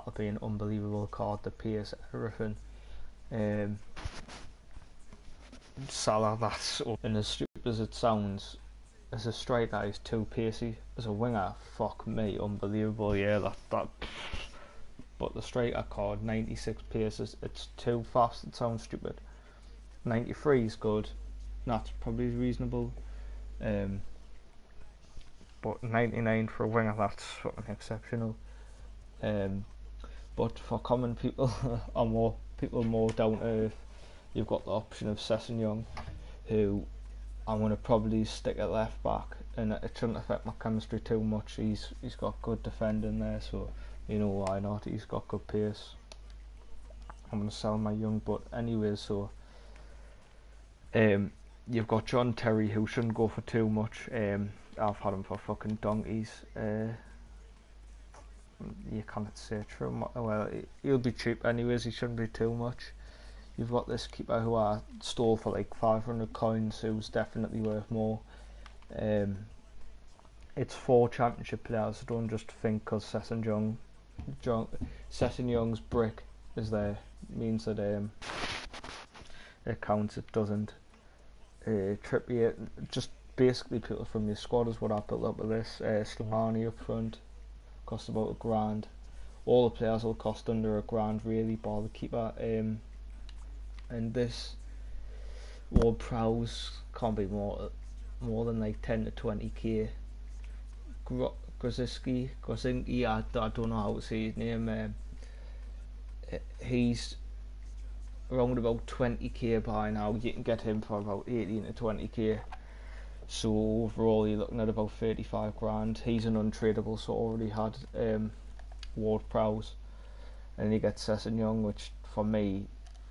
that'll be an unbelievable card to pierce everything. Salah, that's up. And as stupid as it sounds, as a striker he's too piercy. As a winger, fuck me, unbelievable. Yeah, that. But the striker card, 96 pierces, it's too fast. It sounds stupid. 93 is good. That's probably reasonable. But 99 for a winger, that's fucking exceptional. But for common people or more down to earth, you've got the option of Sessegnon, who I'm going to probably stick at left back, and it shouldn't affect my chemistry too much. He's got good defending there, so you know why not. He's got good pace. I'm going to sell my young, but anyway, so you've got John Terry, who shouldn't go for too much. I've had him for fucking donkeys. You cannot search for him. Well, he'll be cheap anyways. He shouldn't be too much. You've got this keeper who I stole for like 500 coins, who's definitely worth more. It's 4 championship players, so don't just think because Sessegnon's brick is there means that it counts. It doesn't. Trippier, just basically people from your squad is what I built up with this. Slimani up front cost about £1,000. All the players will cost under £1,000 really, bar the keeper. And this Ward Prowse can't be more than like 10 to 20k. Grozicki, I don't know how to say his name. He's around about 20k by now. You can get him for about 18 to 20k. So overall, you're looking at about 35 grand. He's an untradeable, so already had Ward Prowse, and then you get Sessegnon, which for me,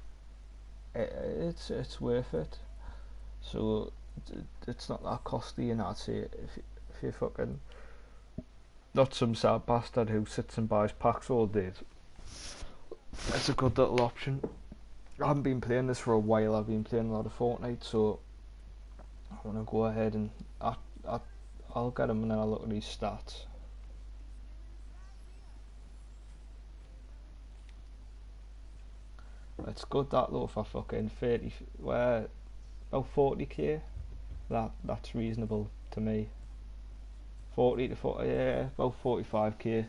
it's worth it. So it's not that costly, and I'd say if you're fucking not some sad bastard who sits and buys packs all day, it's a good little option. I haven't been playing this for a while. I've been playing a lot of Fortnite, so I want to go ahead and I'll get him and then I'll look at his stats. It's good that though for fucking 30, well, about 40k. That's reasonable to me. 40 to 40, yeah, about 45k.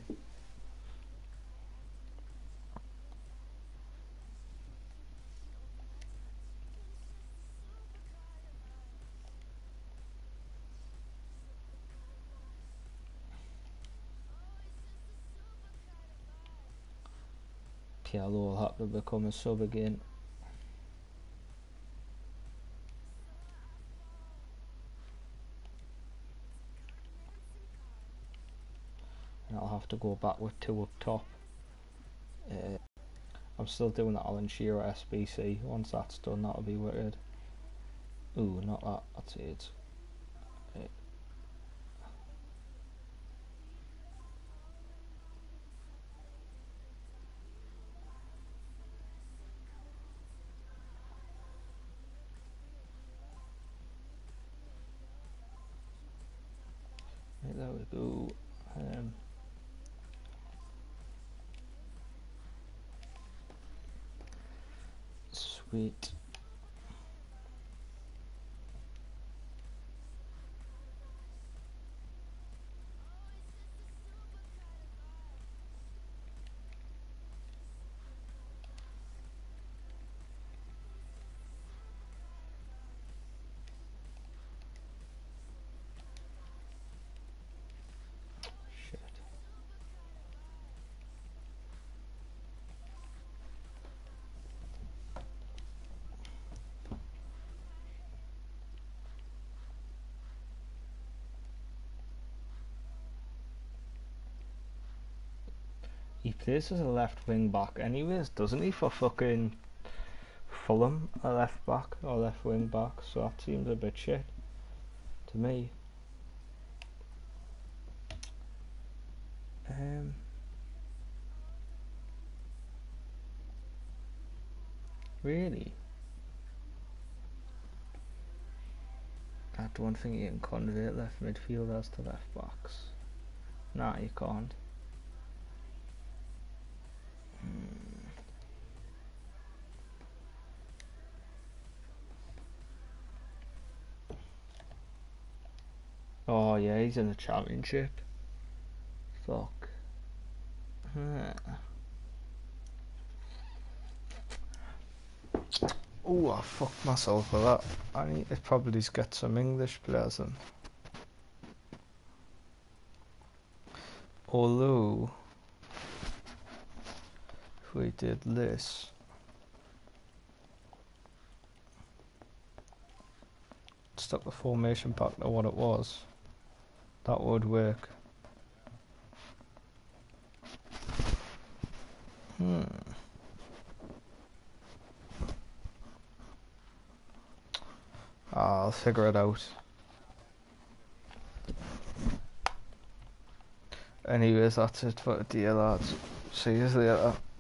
Pialo will have to become a sub again. And I'll have to go back with 2 up top. I'm still doing the Alan Shearer SBC. Once that's done, that'll be wicked. Ooh, not that. That's it. Right, there we go. Sweet. He plays as a left wing back anyways, doesn't he, for fucking Fulham, a left back or left wing back, so that seems a bit shit to me. Really? I don't think you can convert left midfielders to left backs. Nah, you can't. Oh yeah, he's in the championship. Fuck. Oh, I fucked myself with that. I need to probably get some English players in. Although, if we did this, stuck the formation back to what it was, that would work. I'll figure it out. Anyways, that's it for today, lads. See you later.